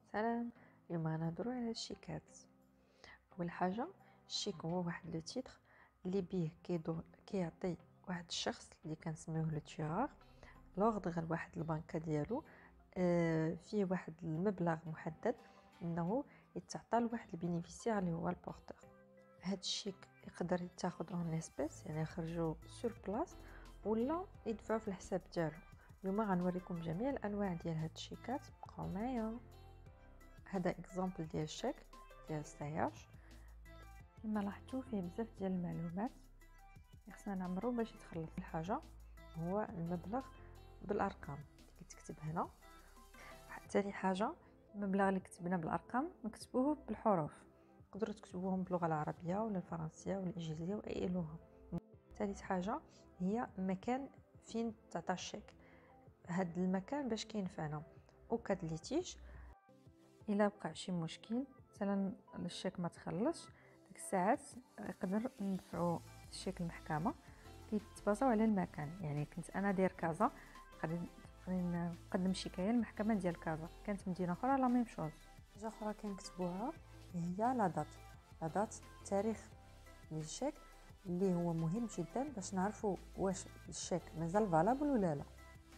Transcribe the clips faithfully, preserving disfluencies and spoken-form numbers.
سلام. اليوم غنهضروا على الشيكات. اول حاجه الشيك هو واحد لو تيتر اللي بيه كيدور كيعطي واحد الشخص اللي كنسميوه لو تيغار لوغدغ لواحد البنكه ديالو آه فيه واحد المبلغ محدد انه يتعطى لواحد البينيفيسيار اللي هو البورتور. هاد الشيك يقدر يتاخذ اون اسبيس يعني يخرجوا سور بلاص ولا يدفعوا في الحساب ديالو. اليوم غنوريكم جميع الانواع ديال هاد الشيكات، بقاو معايا. هذا اكزامبل ديال الشيك ديال ستاياج. كما لاحظتوا فيه بزاف ديال المعلومات خصنا نعمرو باش يتخلص. الحاجه هو المبلغ بالارقام اللي كتكتب هنا. ثاني حاجه المبلغ اللي كتبنا بالارقام نكتبوه بالحروف، تقدروا تكتبوهم باللغه العربيه ولا الفرنسيه ولا الانجليزيه واي لغه. ثالث حاجه هي المكان فين تعطى الشيك، هاد المكان باش كينفعنا وكاد ليتيج الا وقع شي مشكل مثلا الشيك ما تخلصش ديك الساعات يقدر ندفعوا الشيك المحكمه كيتبازاو على المكان. يعني كنت انا داير كازا غادي نقدم شكايه للمحكمه ديال كازا، كانت مدينه اخرى لا ميم شوز. حاجه اخرى كنكتبوها هي لا دات. لا دات التاريخ ديال الشيك اللي هو مهم جدا باش نعرفوا واش الشيك مازال فالابل ولا لا.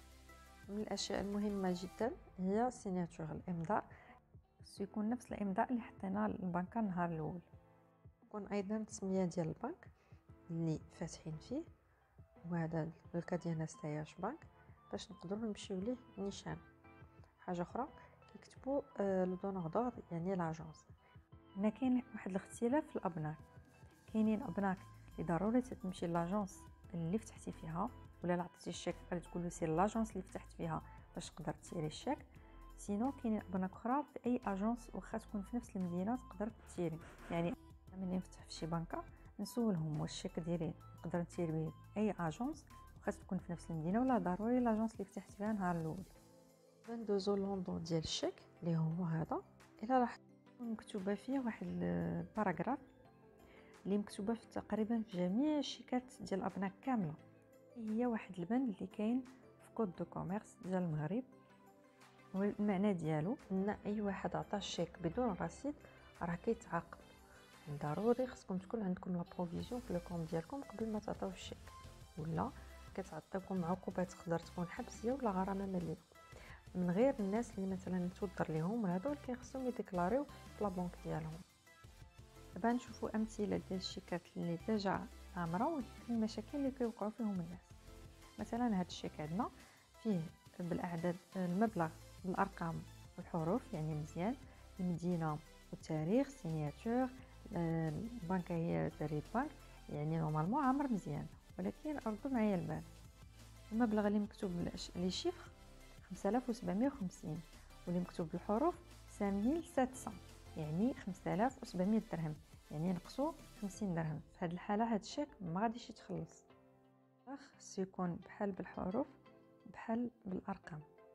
من الاشياء المهمه جدا هي سيناتور الامضاء، خصو يكون نفس الامضاء اللي حطينا للبنكه النهار الاول. يكون ايضا التسميه ديال البنك اللي فاتحين فيه، وهذا الكا ديالنا ستاياش بنك باش نقدروا نمشيو ليه نيشان. حاجه اخرى كيكتبوا آه لو دونور دورد يعني لاجونس. هنا كاين واحد الاختلاف في الابناك، كاينين ابناك اللي ضروري تمشي لاجونس اللي فتحتي فيها ولا لا عطيتي الشيك غادي تقول له سير لاجونس اللي فتحت فيها باش تقدر تسيري الشيك. سينو كاينين ابناك اخرى في اي اجونس واخا تكون في نفس المدينه تقدر تسيري. يعني ملي نفتح في شي بنكه نسولهم واش الشيك ديالي نقدر نسير به اي اجونس واخا تكون في نفس المدينه ولا ضروري لاجونس اللي فتحت فيها النهار الاول. ندوزو لوندون ديال الشيك اللي هو هذا. الا لاحظت مكتوبه فيه واحد الباراغراف اللي مكتوبه في تقريبا في جميع الشيكات ديال الابناك كامله. هي واحد البند اللي كاين في كود دو كوميرس ديال المغرب، والمعنى ديالو ان اي واحد عطى الشيك بدون رصيد راه كيتعاقب. ضروري خصكم تكون عندكم لا بروفيزيون في الكونط ديالكم قبل ما تعطيو الشيك، ولا كتعطيكم عقوبات تقدر تكون حبسيه ولا غرامه ماليه. من غير الناس اللي مثلا توضر ليهم هذول كيخصهم يديكلاريو في لا بنك ديالهم. دابا نشوفوا امثله ديال الشيكات اللي ديجا عامره والمشاكل اللي كيوقعوا فيهم الناس. مثلا هذا الشيك عندنا فيه بالاعداد المبلغ بالارقام والحروف يعني مزيان، المدينه والتاريخ سيناتور، البنكه هي داري بانك يعني نورمالمون عامر مزيان. ولكن ردوا معايا البال، المبلغ اللي مكتوب لي شيفر خمسة آلاف وسبعمية وخمسين واللي مكتوب بالحروف خمسة مية وسبعمية يعني خمسة آلاف وسبعمية درهم، يعني نقصوا خمسين درهم. في هذه الحاله هذا الشيك ما غاديش يتخلص، خصو يكون بحال بالحروف بحال بالارقام.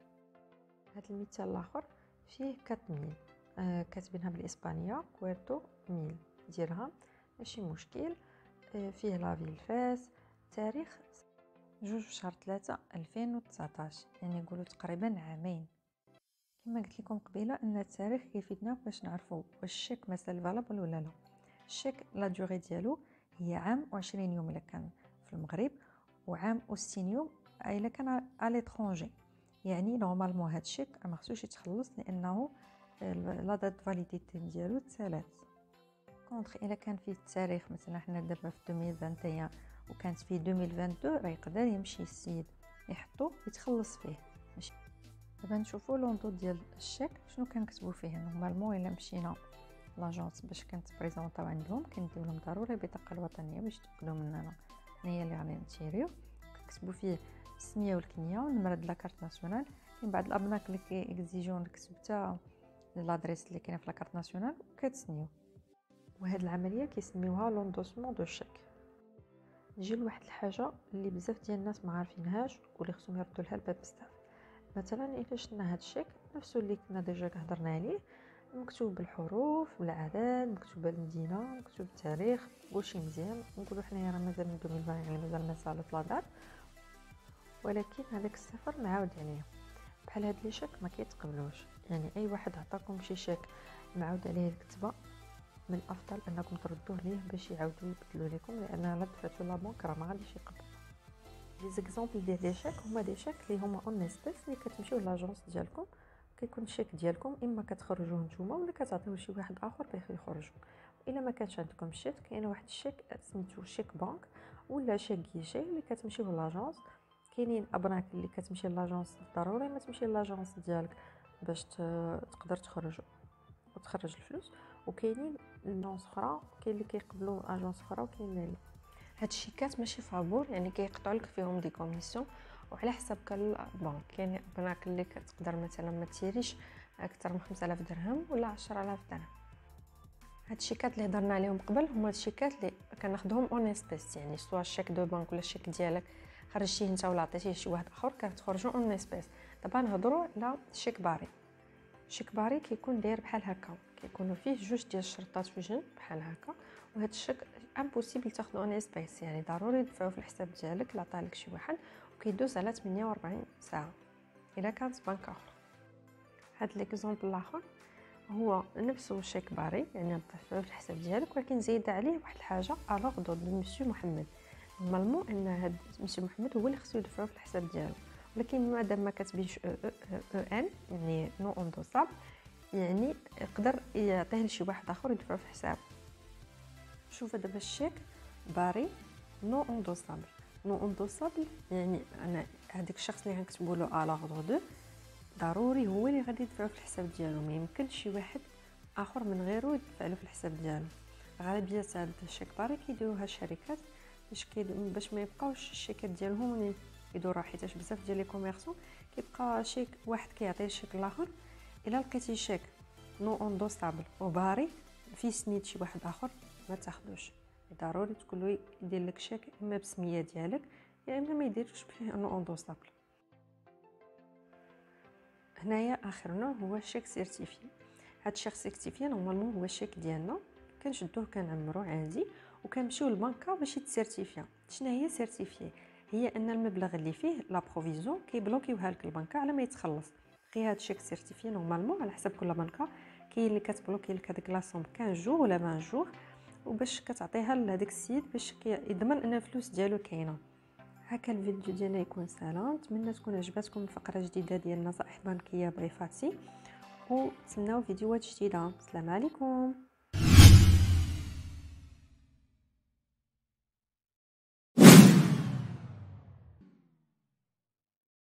هذا المثال الاخر فيه أربعة ميل آه كاتبينها بالاسبانيه كويرتو ميل ديرهم ماشي مشكل. آه فيه لافيل فاس، تاريخ جوج شهر ثلاثة ألفين وتسعطاش يعني نقولوا تقريبا عامين. كما قلت لكم قبيله ان التاريخ كيفيدنا باش نعرفوا واش الشيك مازال فالابل ولا لا. الشيك لا دوري ديالو هي عام وعشرين يوم الا كان في المغرب، وعام وستين يوم الا كان على ليترونجي. يعني نورمالمون هاد الشيك ما خصوش يتخلص لانه لا دات فاليديتي ديالو تسالات. كونطخ الا كان فيه التاريخ مثلا حنا دابا في ألفين وواحد وعشرين وكانت فيه ألفين واثنين وعشرين راه يقدر يمشي السيد يحطو يتخلص فيه. ماشي دابا نشوفوا لوندو ديال الشيك شنو كنكتبوا فيه. نورمالمون الا مشينا لاجونس باش كنت بريزونطاو عندهم كنديو لهم ضروري البطاقه الوطنيه باش يتاكدوا مننا هي اللي غادي نشريو. كنكتبوا فيه السميه والكنيه والنمره ديال لاكارت ناسيونال. كاين بعض الابناك اللي كيكزيجيو نكتب حتى لادريس اللي كاينه في لاكارت ناسيونال وكتسنيو. وهاد العمليه كيسميوها لوندوسمون دو شيك. نجي لواحد الحاجه اللي بزاف ديال الناس ما عارفينهاش واللي خصهم يردوا لها الباب بزاف. مثلا الا شفنا هاد الشيك نفسه اللي كنا ديجا هضرنا عليه مكتوب بالحروف بالاعداد، مكتوب المدينه، مكتوب التاريخ، كلشي مزيان. نقولوا حنايا راه مازال من ألفين وعشرين يعني مازال ما صالت لا دات، ولكن هذاك السفر معاود عليه. بحال هاد لي شيك ما كيتقبلوش. يعني اي واحد عطاكم شي شيك معاود عليه الكتبه، من الافضل انكم تردوه ليه باش يعاودوا يبدلوا لكم، لان الا دفعتو لا بنك راه ما غاديش يقبل. لي زيكزامبل ديال لي شيك هما دي شيك اللي هما اون اسبيس، اللي كتمشيو لاجونس ديالكم، كيكون الشيك ديالكم اما كتخرجوه نتوما ولا كتعطيوه لشي واحد اخر باش يخرجو. الا ما كانش عندكم الشيك، كاين واحد الشيك سميتو شيك بانك ولا شيك كيشي اللي كتمشيو لاجونس. كاينين ابناك اللي كتمشي لاجونس ضروري ما تمشي لاجونس ديالك باش تقدر تخرج وتخرج الفلوس، وكاينين اجونس اخرى، كاين اللي كيقبلوا اجونس اخرى وكاين اللي لا. هاد الشيكات ماشي فابور، يعني كيقطعوا لك فيهم دي كوميسيون وعلى حسب كل بنك. كاين بناك اللي كتقدر مثلا ما تيريش اكثر من خمسة آلاف درهم ولا عشرة آلاف درهم. هاد الشيكات اللي هضرنا عليهم قبل هما الشيكات اللي كناخذهم اون اسبيس، يعني سوا الشيك دو بنك ولا الشيك ديالك خرجتيه انت ولا عطيتيه لشي واحد اخر كتخرجوا اون اسبيس. دابا نهضروا على الشيك باري. الشيك باري كيكون داير بحال هكا، كيكونوا فيه جوج ديال الشرطات في جنب بحال هكا، وهاد الشيك امبوسيبل تاخذو اون اسبيس، يعني ضروري تدفعو في الحساب ديالك اللي عطالك شي واحد، وكيدوز على ثمانية وأربعين ساعه الا كانت بنك اخر. هاد ليكزامبل الاخر هو نفسه شيك باري، يعني تدفعو في الحساب ديالك، ولكن زايد عليه واحد الحاجه الوغ دو مسيو محمد. نورمالمون ان هاد مسيو محمد هو اللي خصو يدفعو في الحساب ديالو، ولكن مادام ما كتبينش او او ان يعني نو اندوسابل، يعني يقدر يعطيه لشي واحد اخر يدفعو في حسابه. شوف دابا الشيك باري نو اندوسابل. نو اندوسابل يعني انا هذاك الشخص اللي غنكتبوا له الوغ دو ضروري هو اللي غادي يدفعو في الحساب ديالو، ما يمكنش شي واحد اخر من غيره يدفع له في الحساب ديالو. غالبيه هاد الشيك باري كيديروها الشركات باش كيد... باش ما يبقاوش الشيكات ديالهم يدوروا، حيتاش بزاف ديال لي كوميرسون كيبقى شيك واحد كيعطي الشيك الاخر. الا لقيتي شيك نو اندوسابل وباري في سميت شي واحد اخر ما تاخذوش، ضروري تقول له يدير لك شيك اما بسميه ديالك يا اما ما يديروش فيه نو اندوسابل. هنايا اخر نوع هو الشيك سيرتيفي. هاد الشيك سيرتيفي نورمالمون هو الشيك ديالنا كنشدوه كنعمرو عادي وكنمشيو للبنكه باش يتسيرتيفيا. شنو هي سيرتيفي؟ هي ان المبلغ اللي فيه لا بروفيزيون كيبلوكيوها لك البنكه على ما يتخلص. غير هاد الشيك سيرتيفي نورمالمون على حسب كل بنكه كاين اللي كتبلوكي لك هذيك لاصوم خمسطاش جور ولا عشرين جور، وباش كتعطيها لهذاك السيد باش يضمن ان الفلوس ديالو كاينه. هكا الفيديو ديالنا يكون سهل، نتمنى تكون عجبتكم الفقره جديده ديال نصائح بنكيه بريفاتي، وتسناو فيديوهات جديده. السلام عليكم.